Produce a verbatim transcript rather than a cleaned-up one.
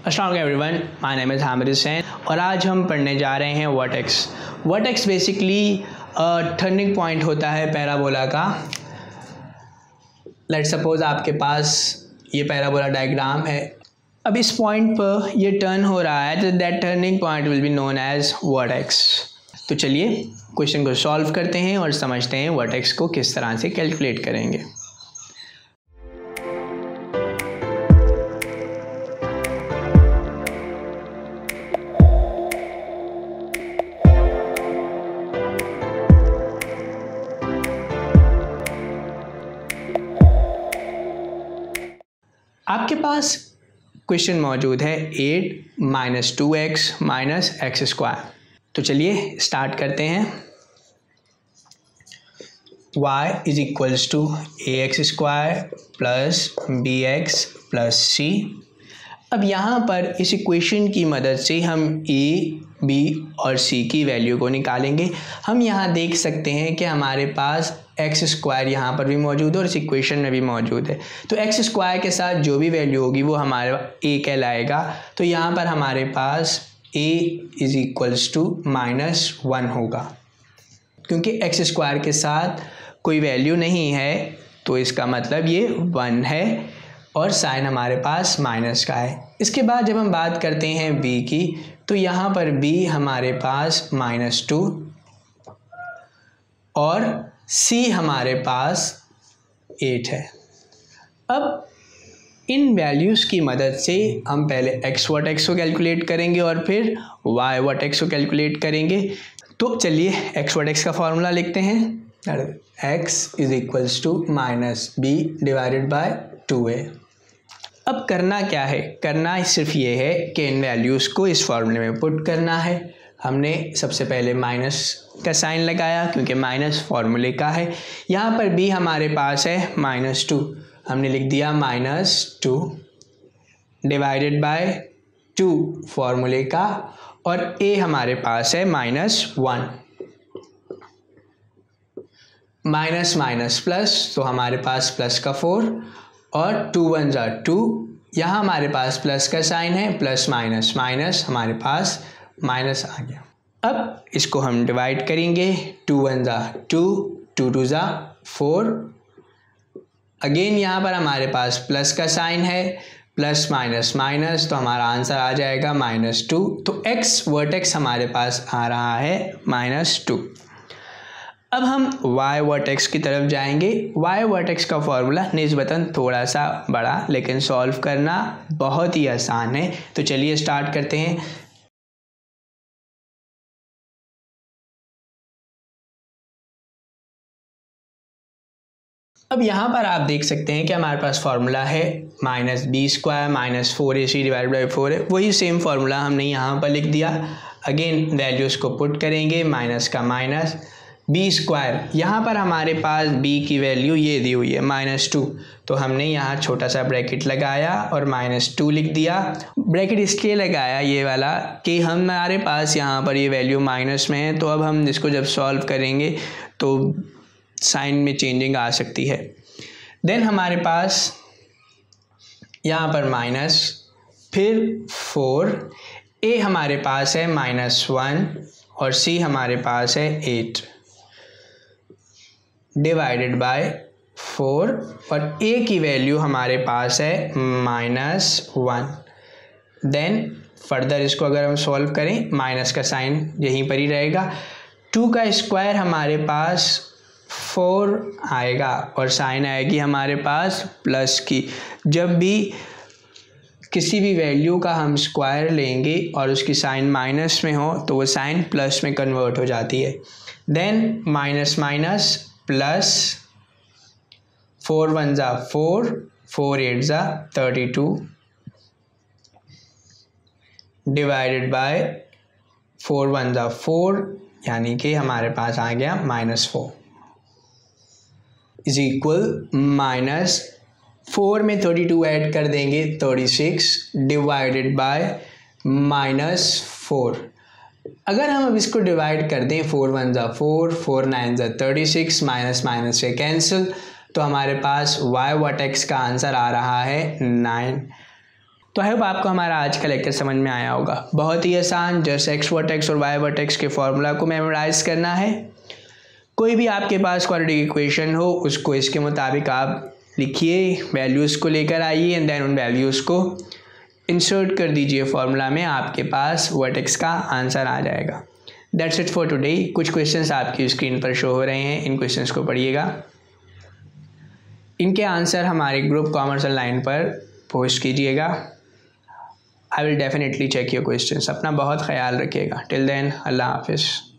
अस्सलाम वालेकुम everyone, my name is Hamid Hussain और आज हम पढ़ने जा रहे हैं vertex. Vertex basically turning point होता है पैराबोला का। लेट्स सपोज आपके पास ये पैराबोला डायग्राम है। अब इस पॉइंट पर ये टर्न हो रहा है तो that turning point will be known as vertex. तो चलिए क्वेश्चन को सॉल्व करते हैं और समझते हैं वर्टेक्स को किस तरह से कैलकुलेट करेंगे। आपके पास क्वेश्चन मौजूद है eight minus two X minus X square. तो चलिए स्टार्ट करते हैं। y is equals to A X square plus B X plus C. अब यहाँ पर इस इक्वेशन की मदद से हम a, b और c की वैल्यू को निकालेंगे। हम यहाँ देख सकते हैं कि हमारे पास एक्स स्क्वायर यहाँ पर भी मौजूद है और इस इक्वेशन में भी मौजूद है। तो एक्स स्क्वायर के साथ जो भी वैल्यू होगी वो हमारा a कहलाएगा। तो यहाँ पर हमारे पास a is equals to minus one होगा, क्योंकि एक्स स्क्वायर के साथ कोई वैल्यू नहीं है तो इसका मतलब ये वन है और साइन हमारे पास माइनस का है। इसके बाद जब हम बात करते हैं b की, तो यहाँ पर b हमारे पास माइनस टू और c हमारे पास एट है। अब इन वैल्यूज़ की मदद से हम पहले x वर्टेक्स को कैलकुलेट करेंगे और फिर y वर्टेक्स को कैलकुलेट करेंगे। तो चलिए x वर्टेक्स का फॉर्मूला लिखते हैं। x is equals to minus B divided by two A. अब करना क्या है? करना सिर्फ ये है कि इन वैल्यूज़ को इस फॉर्मूले में पुट करना है। हमने सबसे पहले माइनस का साइन लगाया क्योंकि माइनस फॉर्मूले का है। यहाँ पर b हमारे पास है माइनस टू, हमने लिख दिया minus two divided by two फॉर्मूले का, और a हमारे पास है minus one. Minus minus plus, तो हमारे पास प्लस का फोर और टू वन ज़ा टू। यहाँ हमारे पास प्लस का साइन है, प्लस माइनस माइनस हमारे पास माइनस आ गया। अब इसको हम डिवाइड करेंगे, टू वन ज़ा टू, टू टू ज़ा फोर। अगेन यहाँ पर हमारे पास प्लस का साइन है, प्लस माइनस माइनस, तो हमारा आंसर आ जाएगा माइनस टू। तो x वर्टेक्स हमारे पास आ रहा है माइनस टू। अब हम y वर्टेक्स की तरफ जाएंगे। y वर्टेक्स का फॉर्मूला निस्बतन थोड़ा सा बड़ा लेकिन सॉल्व करना बहुत ही आसान है। तो चलिए स्टार्ट करते हैं। अब यहाँ पर आप देख सकते हैं कि हमारे पास फार्मूला है minus b square minus four a c divide by four है। वही सेम फार्मूला हमने यहाँ पर लिख दिया। अगेन वैल्यूज़ को पुट करेंगे, माइनस का माइनस बी स्क्वायर। यहाँ पर हमारे पास b की वैल्यू ये दी हुई है माइनस टू, तो हमने यहाँ छोटा सा ब्रैकेट लगाया और माइनस टू लिख दिया। ब्रैकेट इसलिए लगाया ये वाला कि हमारे पास यहाँ पर ये वैल्यू माइनस में है, तो अब हम इसको जब सॉल्व करेंगे तो साइन में चेंजिंग आ सकती है। देन हमारे पास यहाँ पर माइनस, फिर फोर, a हमारे पास है माइनस वन और c हमारे पास है एट डिवाइडेड बाय फोर, और a की वैल्यू हमारे पास है माइनस वन। देन फर्दर इसको अगर हम सॉल्व करें, माइनस का साइन यहीं पर ही रहेगा। टू का स्क्वायर हमारे पास फोर आएगा और साइन आएगी हमारे पास प्लस की। जब भी किसी भी वैल्यू का हम स्क्वायर लेंगे और उसकी साइन माइनस में हो तो वो साइन प्लस में कन्वर्ट हो जाती है। Then minus minus plus, four one ज़ा फोर, फोर एट ज़ा thirty two divided by four one ज़ा फोर, यानी कि हमारे पास आ गया minus four is equal minus four में थर्टी टू ऐड कर देंगे thirty six divided by minus four. अगर हम अब इसको डिवाइड कर दें, फोर वन ज़ा फोर, फोर नाइन ज़ा थर्टी सिक्स, माइनस माइनस से कैंसिल, तो हमारे पास y वर्टेक्स का आंसर आ रहा है नाइन। तो आई होप आपको हमारा आज का लेक्चर समझ में आया होगा। बहुत ही आसान, जस्ट एक्स वर्टेक्स और वाई वर्टेक्स के फॉर्मूला को मेमोराइज करना है। कोई भी आपके पास क्वाड्रेटिक इक्वेशन हो उसको इसके मुताबिक आप लिखिए, वैल्यूज़ को लेकर आइए एंड देन उन वैल्यूज़ को इंसर्ट कर दीजिए फॉर्मूला में, आपके पास वर्टेक्स का आंसर आ जाएगा। That's it for today. कुछ क्वेश्चंस आपकी स्क्रीन पर शो हो रहे हैं, इन क्वेश्चंस को पढ़िएगा। इनके आंसर हमारे ग्रुप कॉमर्स ऑनलाइन पर पोस्ट कीजिएगा। I will definitely check your questions. अपना बहुत ख्याल रखिएगा। टिल देन, अल्लाह हाफिज़।